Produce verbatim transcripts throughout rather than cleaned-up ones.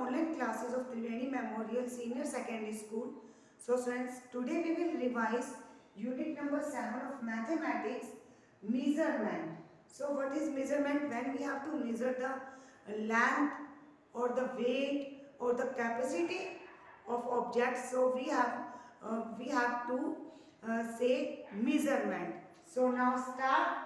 online classes of Triveni Memorial Senior Secondary School. So students, today we will revise unit number seven of mathematics, measurement. So what is measurement? When we have to measure the length or the weight or the capacity of objects, so we have uh, we have to uh, say measurement. So now start.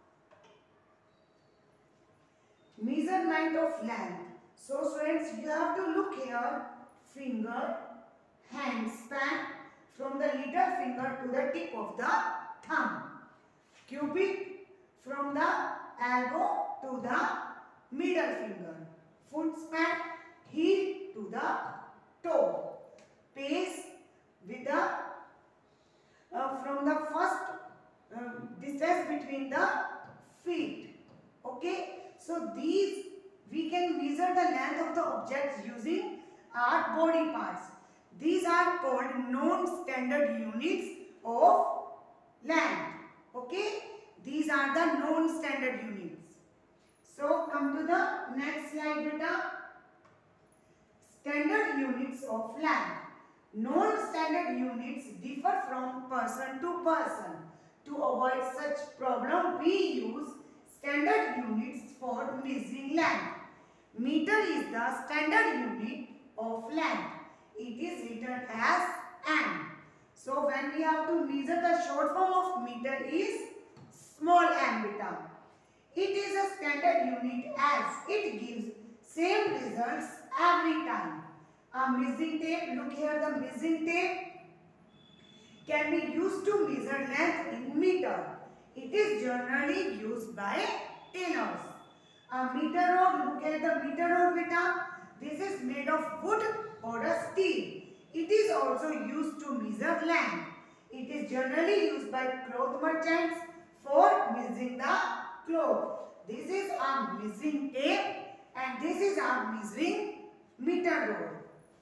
Measurement of length. So students, you have to look here, finger, hand span from the little finger to the tip of the thumb. Cubic from the elbow to the middle finger. Foot span, heel to the toe. Pace with the uh, from the first uh, distance between the feet. Okay. So these we can measure the length of the objects using our body parts. These are called known standard units of length. Okay. These are the known standard units. So come to the next slide, beta. Standard units of length. Known standard units differ from person to person. To avoid such problem, we use standard units for measuring length. Meter is the standard unit of length. It is written as m. So when we have to measure, the short form of meter is small m beta. It is a standard unit as it gives same results every time. A measuring tape, look here, the measuring tape can be used to measure length in meter. It is generally used by tailors. A meter rod, look at the meter rod beta. This is made of wood or a steel. It is also used to measure length. It is generally used by cloth merchants for measuring the cloth. This is our measuring tape and this is our measuring meter rod.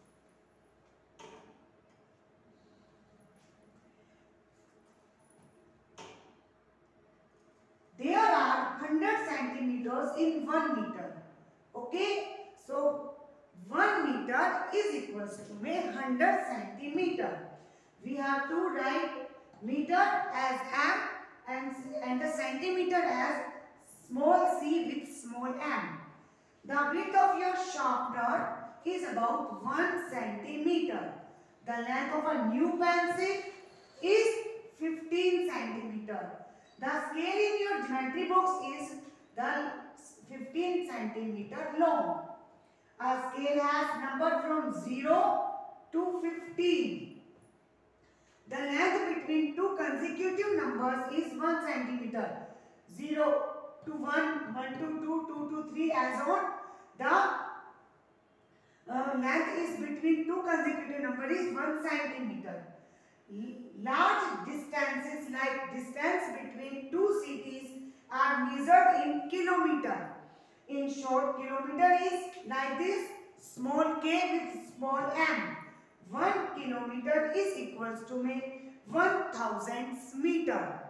There are one hundred centimeters in one meter. Okay. So one meter is equals to one hundred centimeter. We have to write meter as m and, and the centimeter as small c with small m. The width of your sharpener is about one centimeter. The length of a new pencil is fifteen centimeter. The scale in your geometry box is the fifteen centimeter long. A scale has number from zero to fifteen. The length between two consecutive numbers is one centimeter. zero to one, one to two, two to three, as on. The uh, length is between two consecutive numbers is one centimeter. Large distances like distance between two cities are measured in kilometer. In short, kilometer is like this, small k with small m. One kilometer is equals to me one thousand meter.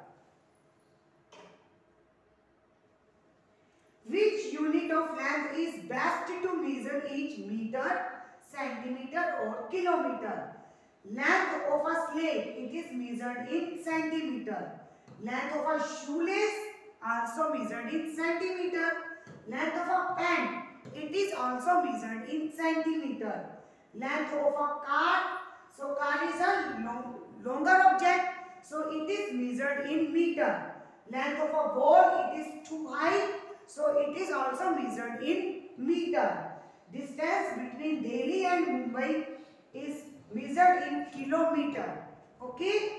Which unit of length is best to measure each meter, centimeter or kilometer? Length of a slate, it is measured in centimeter. Length of a shoelace, also measured in centimeter. Length of a pen, it is also measured in centimeter. Length of a car, so car is a long, longer object, so it is measured in meter. Length of a wall, it is too high, so it is also measured in meter. Distance between Delhi and Mumbai is measured in kilometer. Okay.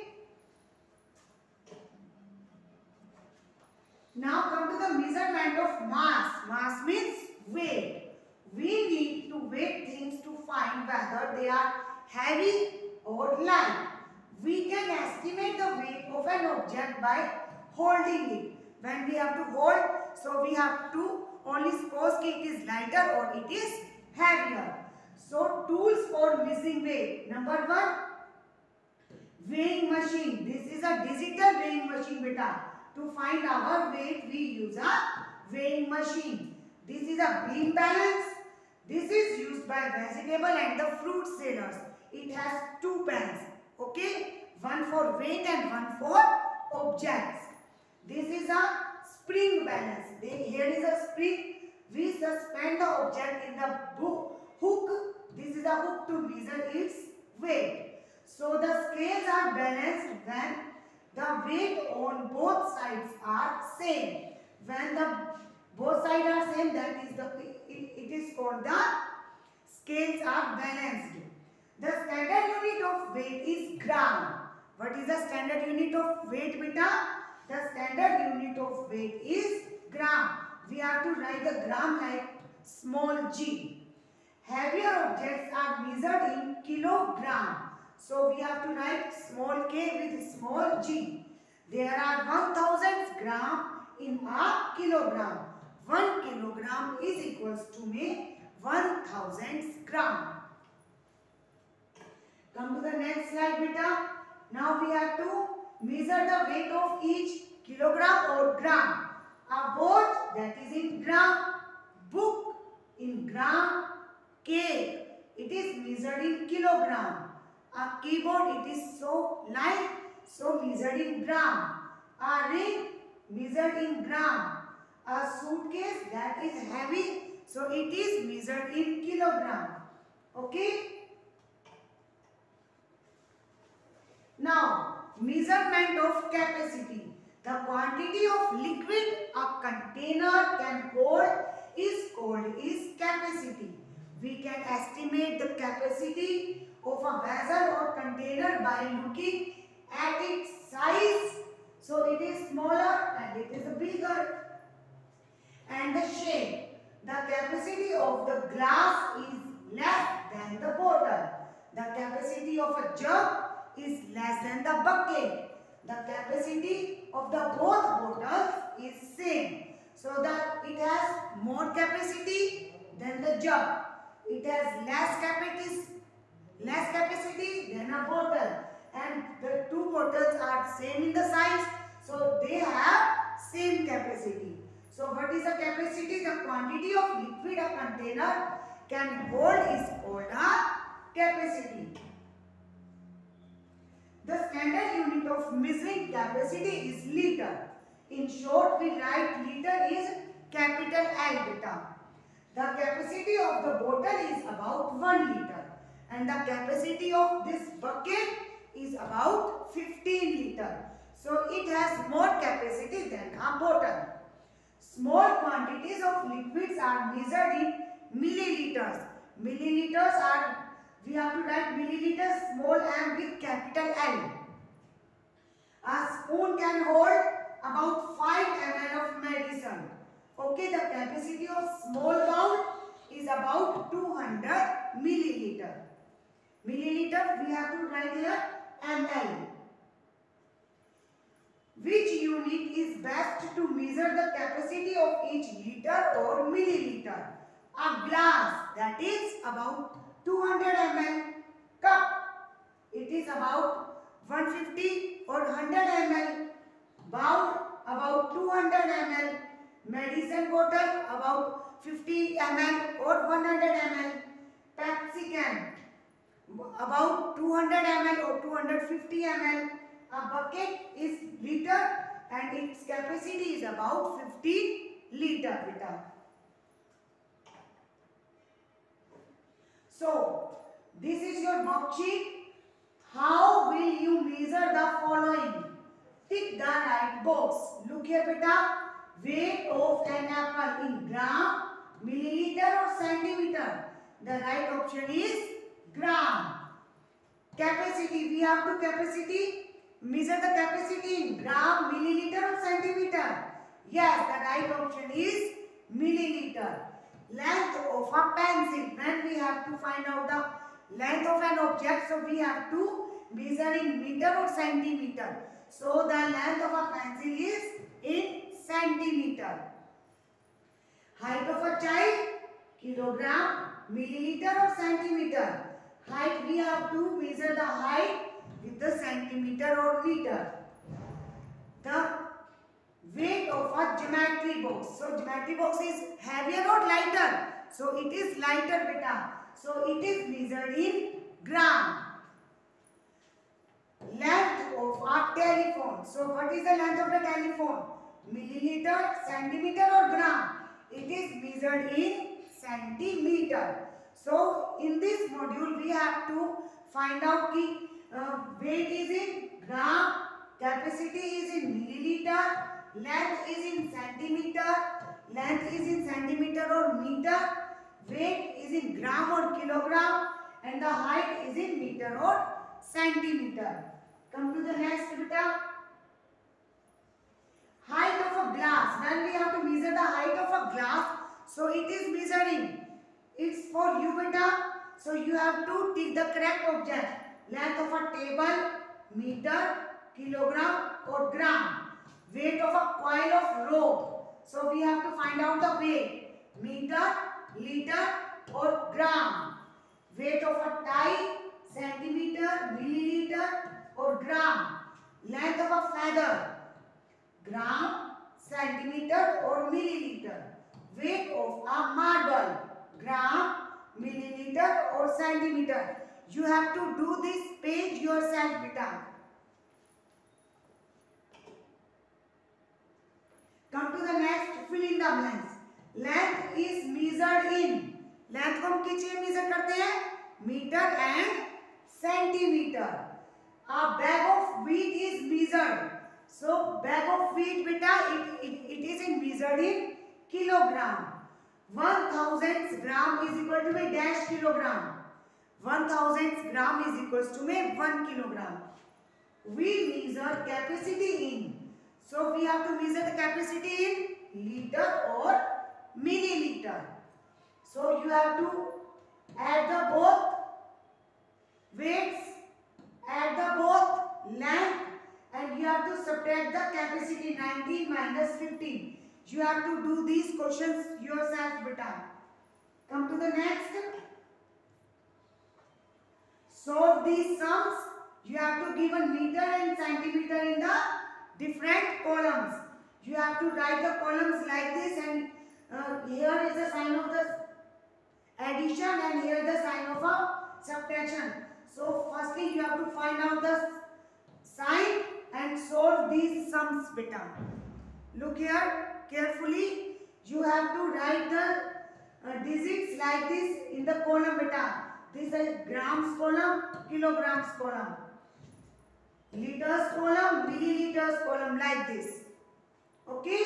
Now come to the measurement of mass. Mass means weight. We need to weigh things to find whether they are heavy or light. We can estimate the weight of an object by holding it. When we have to hold, so we have to only suppose that it is lighter or it is heavier. So tools for measuring weight. Number one, weighing machine. This is a digital weighing machine beta. To find our weight, we use a weighing machine. This is a beam balance. This is used by vegetable and the fruit sellers. It has two pens. Okay, one for weight and one for objects. This is a spring balance. Here is a spring. We suspend the object in the hook. This is a hook to measure its weight. So the scales are balanced when the weight on both sides are same. When the both sides are same, that is the it, it is called the scales are balanced. The standard unit of weight is gram. What is the standard unit of weight, beta? The standard unit of weight is gram. We have to write the gram like small g. Heavier objects are measured in kilogram. So we have to write small k with small g. There are one thousand gram in a kilogram. one kilogram is equals to me one thousand gram. Come to the next slide, beta. Now we have to measure the weight of each kilogram or gram. A watch, that is in gram. Book in gram. Cake, it is measured in kilogram. A keyboard, it is so light, so measured in gram. A ring, measured in gram. A suitcase, that is heavy, so it is measured in kilogram. Okay. Now, measurement of capacity. The quantity of liquid a container can hold is called is capacity. We can estimate the capacity of a vessel or container by looking at its size. So it is smaller and it is bigger. And the shape. The capacity of the glass is less than the bottle. The capacity of a jug is less than the bucket. The capacity of the both bottles is same. So that it has more capacity than the jug. It has less capacity, less capacity than a bottle. And the two bottles are same in the size. So they have same capacity. So what is the capacity? The quantity of liquid a container can hold is called a capacity. The standard unit of measuring capacity is liter. In short, we write liter is capital L beta. The capacity of the bottle is about one liter. And the capacity of this bucket is about fifteen liter. So it has more capacity than a bottle. Small quantities of liquids are measured in milliliters. Milliliters are, we have to write milliliters small m with capital L. A spoon can hold about five milliliters of medicine. Okay, the capacity of small bowl is about two hundred milliliter. Milliliter, we have to write here ml. Which unit is best to measure the capacity of each liter or milliliter? A glass, that is about two hundred milliliters. Cup, it is about one hundred fifty or one hundred milliliters. Bowl, about two hundred milliliters. Medicine bottle, about fifty milliliters or one hundred milliliters. Pepsi can, about two hundred milliliters or two hundred fifty milliliters. A bucket is liter and its capacity is about fifty liter. Beta. So, this is your worksheet. How will you measure the following? Tick the right box. Look here, beta. Weight of an apple in gram, milliliter or centimeter. The right option is gram. Capacity, we have to capacity. Measure the capacity in gram, milliliter or centimeter. Yes, the right option is milliliter. Length of a pencil. When we have to find out the length of an object, so we have to measure in meter or centimeter. So the length of a pencil is in centimeter. Height of a child, kilogram, milliliter or centimeter. Height, we have to measure the height with the centimeter or meter. The weight of a geometry box. So geometry box is heavier or lighter? So it is lighter beta. So it is measured in gram. Length of a telephone. So what is the length of the telephone? Milliliter, centimeter or gram? It is measured in centimeter. So in this module we have to find out the uh, weight is in gram, capacity is in milliliter, length is in centimeter, length is in centimeter or meter, weight is in gram or kilogram, and the height is in meter or centimeter. Come to the next beta. Height of a glass. When we have to measure the height of a glass, so it is measuring. It's for you beta. So you have to take the correct object. Length of a table, meter, kilogram or gram. Weight of a coil of rope. So we have to find out the weight. Meter, liter or gram. Weight of a tie, centimeter, milliliter or gram. Length of a feather, gram, centimeter or milliliter. Weight of a marble, gram, milliliter or centimeter. You have to do this page yourself beta. Come to the next, fill in the blanks. Length is measured in. Length को हम किस चीज measure करते हैं? Meter and centimeter. A bag of wheat is measured. So bag of wheat beta, it, it, it is in measured in kilogram. one thousand gram is equal to a dash kilogram. one thousand gram is equals to a one kilogram. We measure capacity in. So we have to measure the capacity in liter or milliliter. So you have to add the both weights, add the both length, and you have to subtract the capacity. Nineteen minus fifteen. You have to do these questions yourself beta. Come to the next. Solve these sums. You have to give a meter and centimeter in the different columns. You have to write the columns like this, and uh, here is the sign of the addition and here the sign of a subtraction. So firstly you have to find out the sign and solve these sums beta. Look here carefully. You have to write the uh, digits like this in the column beta. This is grams column, kilograms column, liters column, milliliters column, like this. Okay.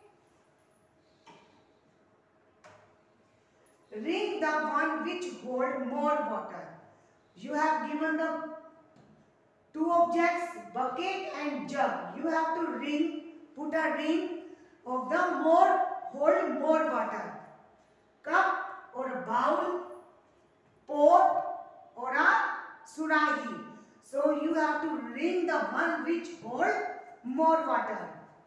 Ring the one which hold more water. You have given the two objects, bucket and jug. You have to ring, put a ring of the more, hold more water. Cup or a bowl, pot or a surahi. So you have to ring the one which hold more water.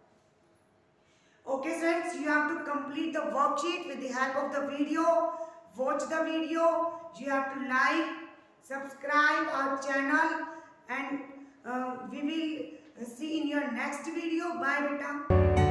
Okay friends, you have to complete the worksheet with the help of the video. Watch the video. You have to like, subscribe our channel, and uh, we will see in your next video. Bye beta.